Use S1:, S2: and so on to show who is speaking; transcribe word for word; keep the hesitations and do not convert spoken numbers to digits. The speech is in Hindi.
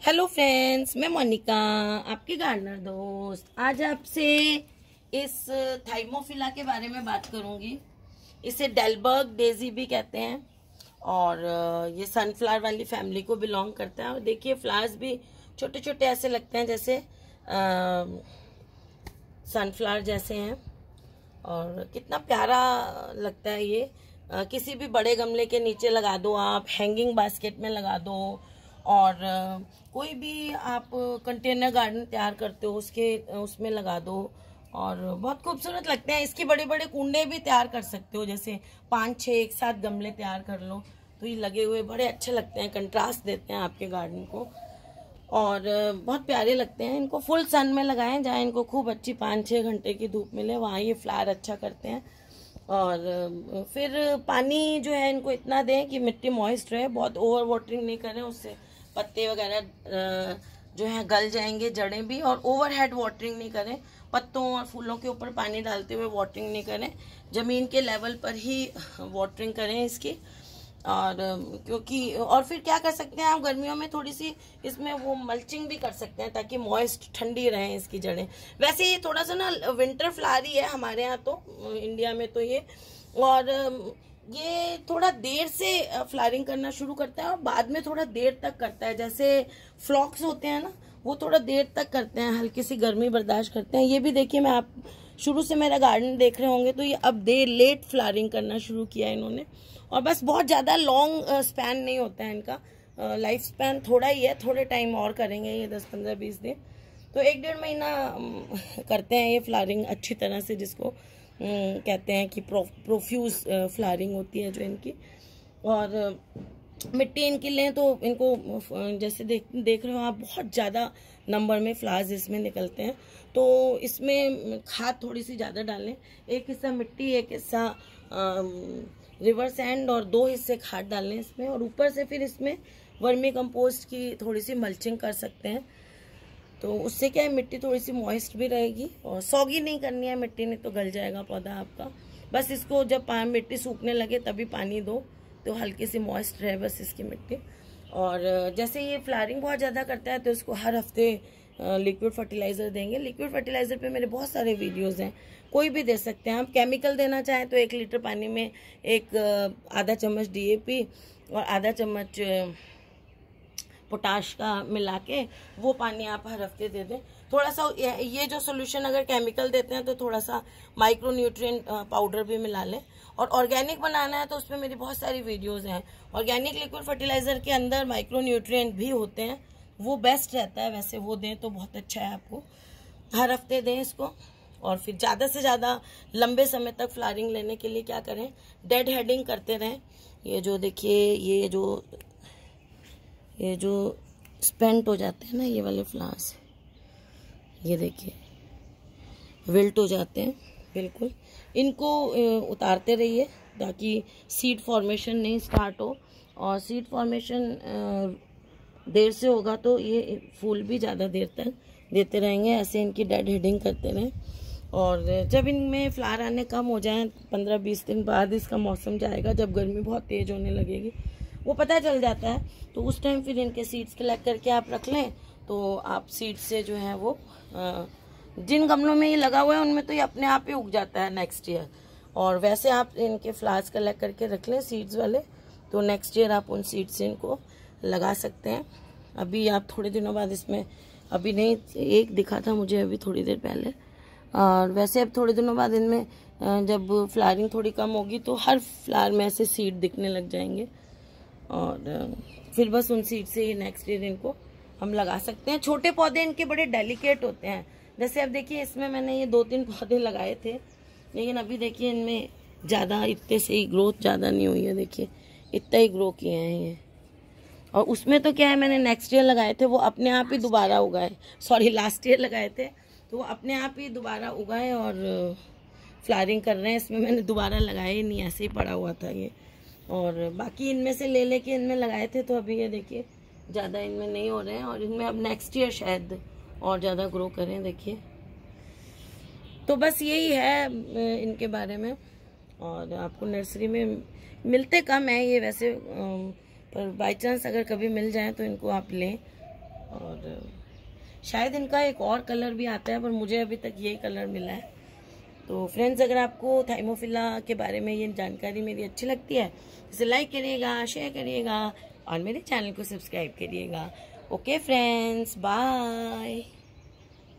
S1: हेलो फ्रेंड्स, मैं मोनिका, आपकी गार्डनर दोस्त। आज आपसे इस थाइमोफिला के बारे में बात करूंगी। इसे डेलबर्ग डेजी भी कहते हैं और ये सनफ्लावर वाली फैमिली को बिलोंग करता है। और देखिए फ्लावर्स भी छोटे छोटे ऐसे लगते हैं जैसे सनफ्लावर जैसे हैं और कितना प्यारा लगता है ये। आ, किसी भी बड़े गमले के नीचे लगा दो, आप हैंगिंग बास्केट में लगा दो और आ, कोई भी आप कंटेनर गार्डन तैयार करते हो उसके उसमें लगा दो और बहुत खूबसूरत लगते हैं। इसके बड़े बड़े कुंडे भी तैयार कर सकते हो, जैसे पाँच छः एक साथ गमले तैयार कर लो तो ये लगे हुए बड़े अच्छे लगते हैं, कंट्रास्ट देते हैं आपके गार्डन को और बहुत प्यारे लगते हैं। इनको फुल सन में लगाएं, जहाँ इनको खूब अच्छी पाँच छः घंटे की धूप मिले वहाँ ये फ्लावर अच्छा करते हैं। और फिर पानी जो है इनको इतना दें कि मिट्टी मॉइस्ट रहे, बहुत ओवर वाटरिंग नहीं करें, उससे पत्ते वगैरह जो है गल जाएंगे, जड़ें भी। और ओवर हेड वाटरिंग नहीं करें, पत्तों और फूलों के ऊपर पानी डालते हुए वाटरिंग नहीं करें, ज़मीन के लेवल पर ही वाटरिंग करें इसकी। और क्योंकि और फिर क्या कर सकते हैं आप, गर्मियों में थोड़ी सी इसमें वो मल्चिंग भी कर सकते हैं ताकि मॉइस्ट ठंडी रहें इसकी जड़ें। वैसे ये थोड़ा सा ना विंटर फ्लावर ही है हमारे यहाँ, तो इंडिया में तो ये, और ये थोड़ा देर से फ्लावरिंग करना शुरू करता है और बाद में थोड़ा देर तक करता है। जैसे फ्लॉक्स होते हैं ना, वो थोड़ा देर तक करते हैं, हल्की सी गर्मी बर्दाश्त करते हैं। ये भी देखिए, मैं आप शुरू से मेरा गार्डन देख रहे होंगे तो ये अब देर लेट फ्लावरिंग करना शुरू किया इन्होंने। और बस बहुत ज़्यादा लॉन्ग स्पैन नहीं होता है इनका, लाइफ स्पैन थोड़ा ही है, थोड़े टाइम और करेंगे ये दस पंद्रह बीस दिन, तो एक डेढ़ महीना करते हैं ये फ्लावरिंग अच्छी तरह से, जिसको कहते हैं कि प्रो प्रोफ्यूज फ्लावरिंग होती है जो इनकी। और मिट्टी इनकी लें तो इनको जैसे देख देख रहे हो आप, बहुत ज़्यादा नंबर में फ्लावर्स इसमें निकलते हैं, तो इसमें खाद थोड़ी सी ज़्यादा डालें। एक हिस्सा मिट्टी, एक हिस्सा रिवर सैंड और दो हिस्से खाद डालें इसमें। और ऊपर से फिर इसमें वर्मी कंपोस्ट की थोड़ी सी मल्चिंग कर सकते हैं, तो उससे क्या है मिट्टी थोड़ी सी मॉइस्ट भी रहेगी और सॉगी नहीं करनी है मिट्टी, नहीं तो गल जाएगा पौधा आपका। बस इसको जब मिट्टी सूखने लगे तभी पानी दो, तो हल्की सी मॉइस्ट रहे बस इसकी मिट्टी। और जैसे ये फ्लावरिंग बहुत ज़्यादा करता है तो इसको हर हफ्ते लिक्विड फर्टिलाइज़र देंगे। लिक्विड फर्टिलाइज़र पे मेरे बहुत सारे वीडियोस हैं, कोई भी दे सकते हैं आप। केमिकल देना चाहें तो एक लीटर पानी में एक आधा चम्मच डी ए पी और आधा चम्मच पोटाश का मिला के वो पानी आप हर हफ्ते दे दें। थोड़ा सा ये जो सोल्यूशन अगर केमिकल देते हैं तो थोड़ा सा माइक्रो न्यूट्रिएंट पाउडर भी मिला लें। और ऑर्गेनिक बनाना है तो उसमें मेरी बहुत सारी वीडियोस हैं। ऑर्गेनिक लिक्विड फर्टिलाइजर के अंदर माइक्रो न्यूट्रिएंट भी होते हैं, वो बेस्ट रहता है, वैसे वो दें तो बहुत अच्छा है आपको। हर हफ्ते दें इसको। और फिर ज़्यादा से ज़्यादा लंबे समय तक फ्लावरिंग लेने के लिए क्या करें, डेड हेडिंग करते रहें। ये जो देखिए, ये जो ये जो स्पेंट हो जाते हैं ना ये वाले फ्लावर्स, ये देखिए विल्ट हो जाते हैं बिल्कुल, इनको उतारते रहिए ताकि सीड फॉर्मेशन नहीं स्टार्ट हो। और सीड फॉर्मेशन देर से होगा तो ये फूल भी ज़्यादा देर तक देते रहेंगे। ऐसे इनकी डेड हेडिंग करते रहें। और जब इनमें फ्लावर आने कम हो जाएं, पंद्रह बीस दिन बाद इसका मौसम जाएगा जब गर्मी बहुत तेज़ होने लगेगी, वो पता चल जाता है, तो उस टाइम फिर इनके सीड्स कलेक्ट करके आप रख लें। तो आप सीड्स से जो है वो आ, जिन गमलों में ये लगा हुआ है उनमें तो ये अपने आप ही उग जाता है नेक्स्ट ईयर। और वैसे आप इनके फ्लावर्स कलेक्ट करके रख लें सीड्स वाले, तो नेक्स्ट ईयर आप उन सीड्स से इनको लगा सकते हैं। अभी आप थोड़े दिनों बाद इसमें, अभी नहीं, एक दिखा था मुझे अभी थोड़ी देर पहले, और वैसे अब थोड़े दिनों बाद इनमें जब फ्लावरिंग थोड़ी कम होगी तो हर फ्लावर में ऐसे सीड दिखने लग जाएंगे। और फिर बस उन सीड से ही नेक्स्ट ईयर इनको हम लगा सकते हैं। छोटे पौधे इनके बड़े डेलिकेट होते हैं, जैसे अब देखिए इसमें मैंने ये दो तीन पौधे लगाए थे, लेकिन अभी देखिए इनमें ज़्यादा इतने से ही ग्रोथ ज़्यादा नहीं हुई है, देखिए इतना ही ग्रो किए हैं ये। और उसमें तो क्या है, मैंने नेक्स्ट ईयर लगाए थे वो अपने आप ही दोबारा उगाए, सॉरी लास्ट ईयर लगाए थे तो वो अपने आप ही दोबारा उगाए और फ्लावरिंग कर रहे हैं। इसमें मैंने दोबारा लगाया ही नहीं, ऐसे ही पड़ा हुआ था ये। और बाकी इनमें से ले लेके इनमें लगाए थे, तो अभी ये देखिए ज़्यादा इनमें नहीं हो रहे हैं और इनमें अब नेक्स्ट ईयर शायद और ज़्यादा ग्रो करें, देखिए। तो बस यही है इनके बारे में। और आपको नर्सरी में मिलते कम है ये वैसे, पर बाई चांस अगर कभी मिल जाए तो इनको आप लें। और शायद इनका एक और कलर भी आता है, पर मुझे अभी तक यही कलर मिला है। तो फ्रेंड्स, अगर आपको थाइमोफिला के बारे में ये जानकारी मेरी अच्छी लगती है, इसे लाइक करिएगा, शेयर करिएगा और मेरे चैनल को सब्सक्राइब करिएगा। Okay friends, bye.